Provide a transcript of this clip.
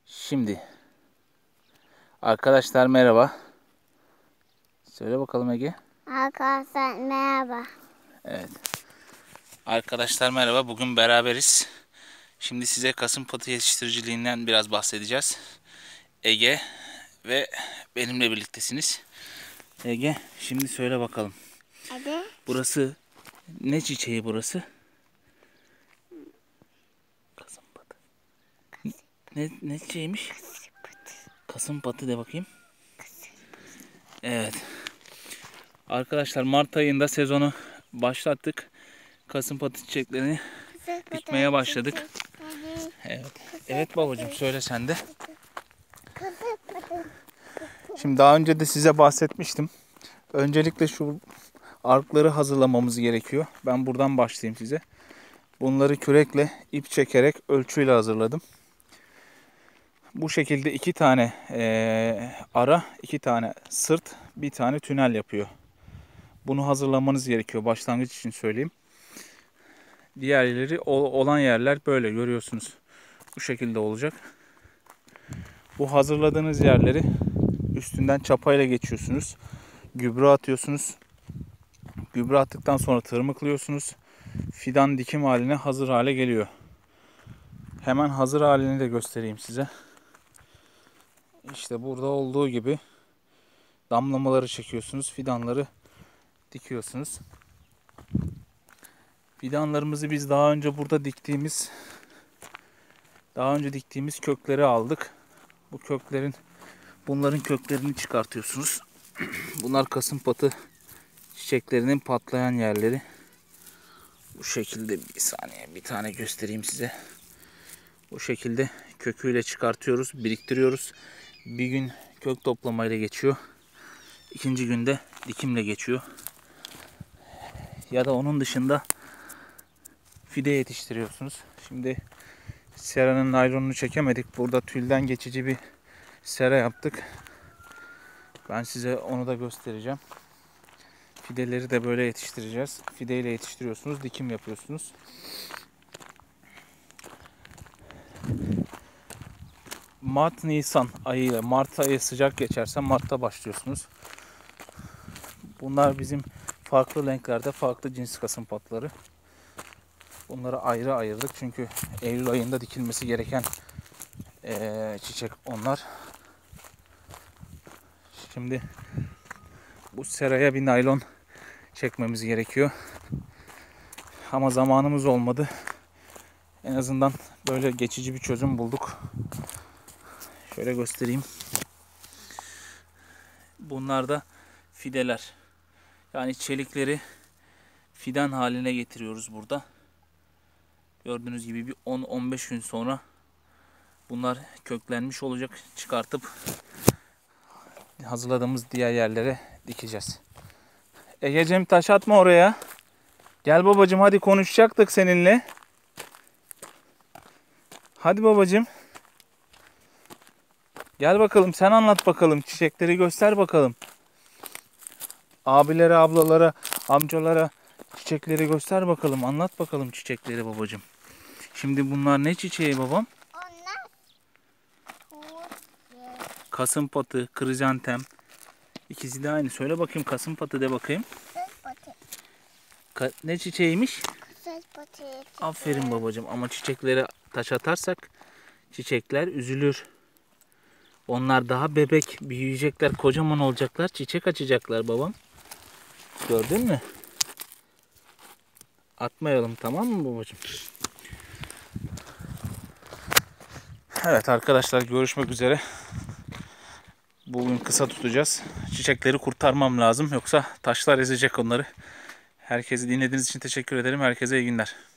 Şimdi arkadaşlar merhaba. Söyle bakalım Ege. Arkadaşlar merhaba. Evet. Arkadaşlar merhaba. Bugün beraberiz. Şimdi size kasımpatı yetiştiriciliğinden biraz bahsedeceğiz. Ege ve benimle birliktesiniz. Ege, şimdi söyle bakalım. Hadi. Burası ne çiçeği burası? Kasımpatı. Ne çiçeğiymiş? Kasımpatı de bakayım. Evet. Arkadaşlar Mart ayında sezonu başlattık. Kasımpatı çiçeklerini dikmeye başladık. Evet. Evet babacığım, söyle sen de. Şimdi daha önce de size bahsetmiştim. Öncelikle şu arkları hazırlamamız gerekiyor. Ben buradan başlayayım size. Bunları kürekle ip çekerek ölçüyle hazırladım. Bu şekilde 2 tane ara, 2 tane sırt, bir tane tünel yapıyor. Bunu hazırlamanız gerekiyor. Başlangıç için söyleyeyim. Diğerleri olan yerler böyle görüyorsunuz. Bu şekilde olacak. Bu hazırladığınız yerleri üstünden çapayla geçiyorsunuz. Gübre atıyorsunuz. Gübre attıktan sonra tırmıklıyorsunuz. Fidan dikim haline hazır hale geliyor. Hemen hazır halini de göstereyim size. İşte burada olduğu gibi damlamaları çekiyorsunuz. Fidanları dikiyorsunuz. Fidanlarımızı biz daha önce burada diktiğimiz kökleri aldık. Bunların köklerini çıkartıyorsunuz. Bunlar kasımpatı çiçeklerinin patlayan yerleri. Bu şekilde bir saniye bir tane göstereyim size. Bu şekilde köküyle çıkartıyoruz, biriktiriyoruz. Bir gün kök toplamayla geçiyor. İkinci günde dikimle geçiyor. Ya da onun dışında fide yetiştiriyorsunuz. Şimdi seranın naylonunu çekemedik. Burada tülden geçici bir sera yaptık. Ben size onu da göstereceğim. Fideleri de böyle yetiştireceğiz. Fideyle yetiştiriyorsunuz, dikim yapıyorsunuz. Mart-Nisan ayıyla, Mart ayı sıcak geçerse Mart'ta başlıyorsunuz. Bunlar bizim farklı renklerde farklı cins kasımpatları. Bunları ayrı ayırdık çünkü Eylül ayında dikilmesi gereken çiçek onlar. Şimdi bu seraya bir naylon çekmemiz gerekiyor. Ama zamanımız olmadı. En azından böyle geçici bir çözüm bulduk. Şöyle göstereyim. Bunlar da fideler. Yani çelikleri fidan haline getiriyoruz burada. Gördüğünüz gibi bir 10-15 gün sonra bunlar köklenmiş olacak. Çıkartıp hazırladığımız diğer yerlere dikeceğiz. Egeciğim, taş atma oraya. Gel babacığım, hadi konuşacaktık seninle. Hadi babacığım. Gel bakalım, sen anlat bakalım. Çiçekleri göster bakalım. Abilere, ablalara, amcalara çiçekleri göster bakalım. Anlat bakalım çiçekleri babacığım. Şimdi bunlar ne çiçeği babam? Onlar Kasımpatı, krizantem. İkisi de aynı. Söyle bakayım, kasımpatı de bakayım. Ne çiçeğiymiş? Aferin babacığım, ama çiçeklere taş atarsak çiçekler üzülür. Onlar daha bebek, büyüyecekler, kocaman olacaklar, çiçek açacaklar babam. Gördün mü? Atmayalım, tamam mı babacığım? Evet arkadaşlar, görüşmek üzere. Bugün kısa tutacağız. Çiçekleri kurtarmam lazım, yoksa taşlar ezecek onları. Herkesi dinlediğiniz için teşekkür ederim. Herkese iyi günler.